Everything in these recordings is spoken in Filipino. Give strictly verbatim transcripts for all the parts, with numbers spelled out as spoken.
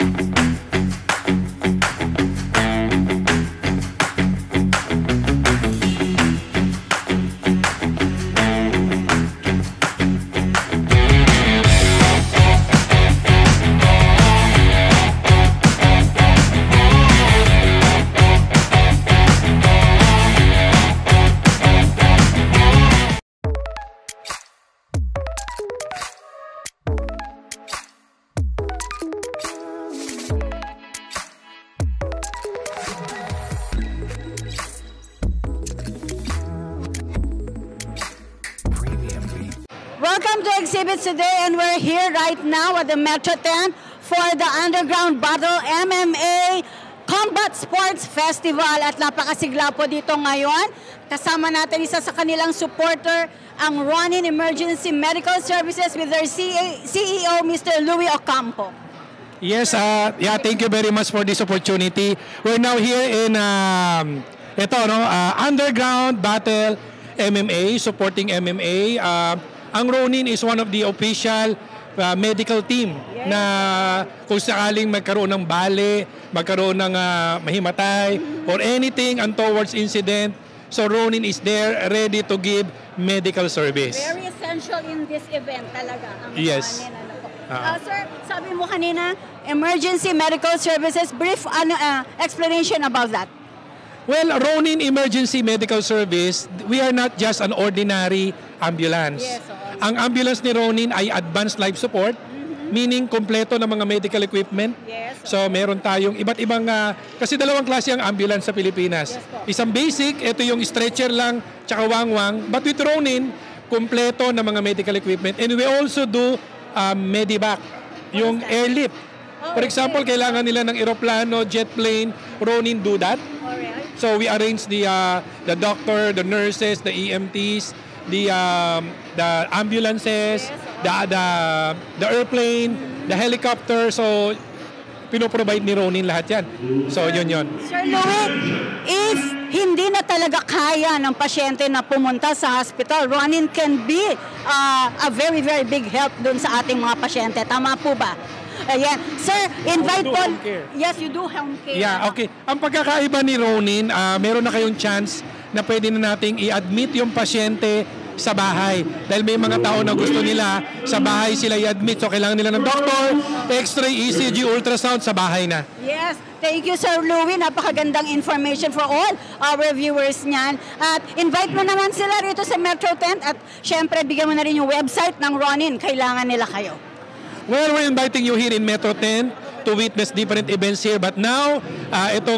Welcome to Exhibits today, and we're here right now at the Metrotent for the Underground Battle M M A Combat Sports Festival. At napakasigla po dito ngayon. Kasama natin isa sa kanilang supporter, ang Ronin Emergency Medical Services with their C E O, Mister Loui Ocampo. Yes, uh, yeah, thank you very much for this opportunity. We're now here in um, ito, no, uh, Underground Battle M M A, supporting M M A. Uh, ang Ronin is one of the official uh, medical team, yes, na kung sakaling magkaroon ng bali, magkaroon ng uh, mahimatay, or anything untoward incident, so Ronin is there ready to give medical service. Very essential in this event talaga. Ang yes. Ronin, ano po. Uh, sir, sabi mo kanina, emergency medical services, brief ano, uh, explanation about that. Well, Ronin Emergency Medical Service, we are not just an ordinary ambulance. Yes, so ang ambulance ni Ronin ay advanced life support, mm-hmm, meaning kompleto ng mga medical equipment. Yes, so meron tayong iba't ibang, uh, kasi dalawang klase ang ambulance sa Pilipinas. Yes, isang basic, ito yung stretcher lang, tsaka wangwang. But with Ronin, kompleto ng mga medical equipment. And we also do uh, medivac, yung airlift. Oh, For example, okay, kailangan nila ng aeroplano, jet plane, Ronin do that. Alright. So we arrange the uh, the doctor, the nurses, the E M Ts, the um, the ambulances, the the the airplane, the helicopter. So pinoprovide ni Ronin lahat yan. So yun yun. Sir Loui, if hindi na talaga kaya ng pasyente na pumunta sa hospital, Ronin can be uh, a very very big help dun sa ating mga pasyente. Tama po ba? Ayan. Sir, invite po. Yes, you do home care. Yeah, okay. Ang pagkakaiba ni Ronin, uh, meron na kayong chance na pwede na nating i-admit yung pasyente sa bahay. Dahil may mga tao na gusto nila sa bahay sila i-admit. So kailangan nila ng doktor, X-ray, E C G, ultrasound sa bahay na. Yes. Thank you, Sir Loui. Napakagandang information for all our viewers niyan. At invite mo naman sila rito sa Metrotent at syempre bigyan mo na rin yung website ng Ronin. Kailangan nila kayo. Well, we're inviting you here in Metrotent to witness different events here. But now, uh, itong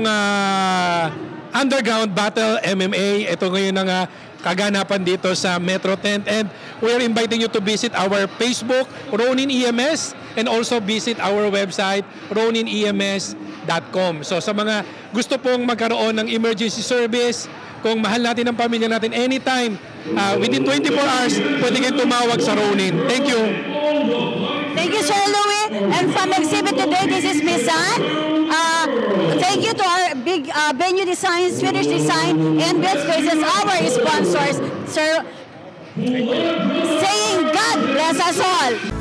uh, Underground Battle M M A, ito ngayon ang uh, kaganapan dito sa Metrotent. And we're inviting you to visit our Facebook, Ronin E M S, and also visit our website, ronin e m s dot com. So sa mga gusto pong magkaroon ng emergency service, kung mahal natin ang pamilya natin anytime, uh, within twenty-four hours, pwede kayong tumawag sa Ronin. Thank you. Thank you, Sir Loui. And from Exhibit today, this is Misan. Uh, thank you to our big uh, venue design, Swedish design, and Best Spaces, our sponsors. Sir, saying God bless us all.